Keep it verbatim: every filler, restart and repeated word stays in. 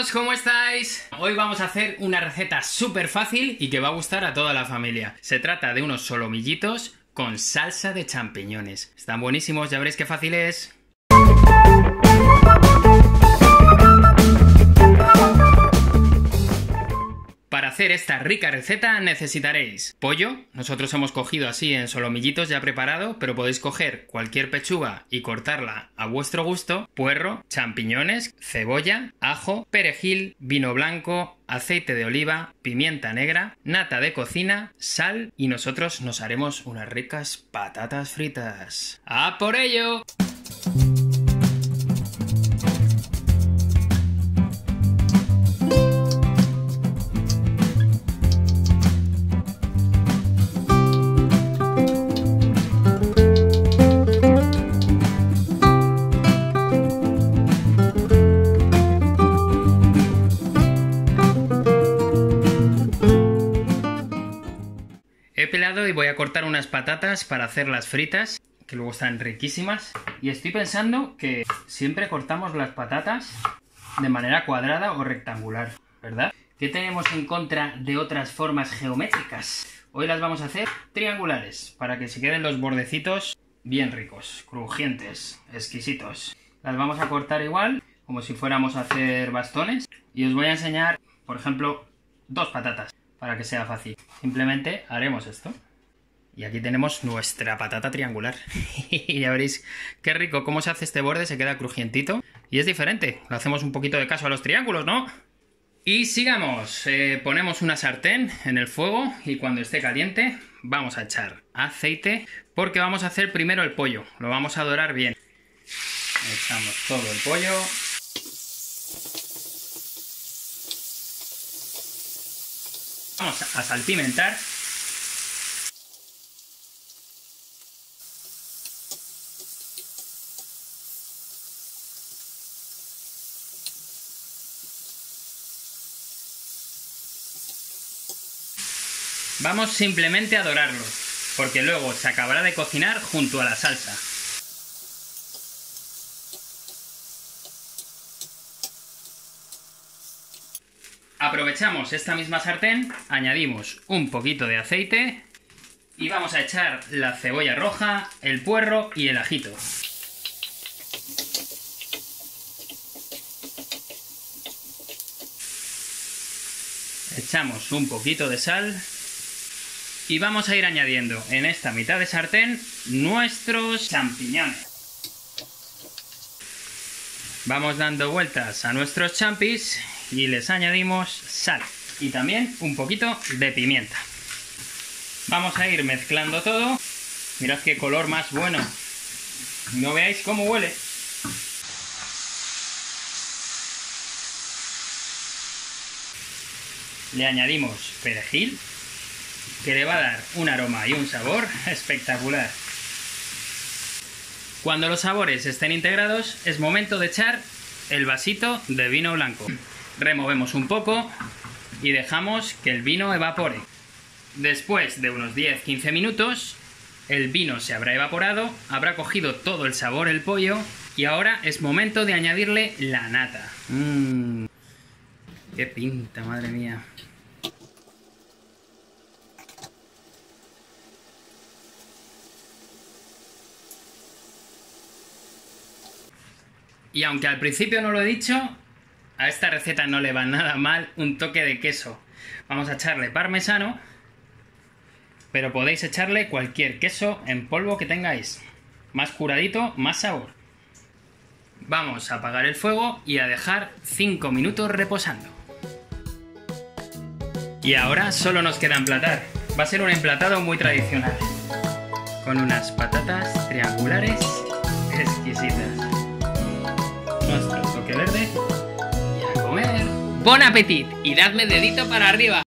Chicos, ¿cómo estáis? Hoy vamos a hacer una receta súper fácil y que va a gustar a toda la familia. Se trata de unos solomillitos con salsa de champiñones. Están buenísimos, ya veréis qué fácil es. Para hacer esta rica receta necesitaréis pollo. Nosotros hemos cogido así en solomillitos ya preparado, pero podéis coger cualquier pechuga y cortarla a vuestro gusto. Puerro, champiñones, cebolla, ajo, perejil, vino blanco, aceite de oliva, pimienta negra, nata de cocina, sal y nosotros nos haremos unas ricas patatas fritas. ¡A por ello! He pelado y voy a cortar unas patatas para hacerlas fritas, que luego están riquísimas. Y estoy pensando que siempre cortamos las patatas de manera cuadrada o rectangular, ¿verdad? ¿Qué tenemos en contra de otras formas geométricas? Hoy las vamos a hacer triangulares, para que se queden los bordecitos bien ricos, crujientes, exquisitos. Las vamos a cortar igual, como si fuéramos a hacer bastones. Y os voy a enseñar, por ejemplo, dos patatas. Para que sea fácil. Simplemente haremos esto. Y aquí tenemos nuestra patata triangular. Y ya veréis qué rico cómo se hace este borde, se queda crujientito. Y es diferente, le hacemos un poquito de caso a los triángulos, ¿no? Y sigamos, eh, ponemos una sartén en el fuego y cuando esté caliente vamos a echar aceite porque vamos a hacer primero el pollo. Lo vamos a dorar bien. Echamos todo el pollo. Vamos a salpimentar. Vamos simplemente a dorarlo, porque luego se acabará de cocinar junto a la salsa. Aprovechamos esta misma sartén, añadimos un poquito de aceite y vamos a echar la cebolla roja, el puerro y el ajito. Echamos un poquito de sal y vamos a ir añadiendo en esta mitad de sartén nuestros champiñones. Vamos dando vueltas a nuestros champis y les añadimos sal y también un poquito de pimienta. Vamos a ir mezclando todo. Mirad qué color más bueno. No veáis cómo huele. Le añadimos perejil, que le va a dar un aroma y un sabor espectacular. Cuando los sabores estén integrados, es momento de echar el vasito de vino blanco. Removemos un poco y dejamos que el vino evapore. Después de unos diez a quince minutos, el vino se habrá evaporado, habrá cogido todo el sabor el pollo y ahora es momento de añadirle la nata. Mmm, qué pinta, madre mía. Y aunque al principio no lo he dicho, a esta receta no le va nada mal un toque de queso. Vamos a echarle parmesano, pero podéis echarle cualquier queso en polvo que tengáis. Más curadito, más sabor. Vamos a apagar el fuego y a dejar cinco minutos reposando. Y ahora solo nos queda emplatar. Va a ser un emplatado muy tradicional, con unas patatas triangulares exquisitas. Nuestro toque verde y a comer. ¡Bon appetit! Y dadme dedito para arriba.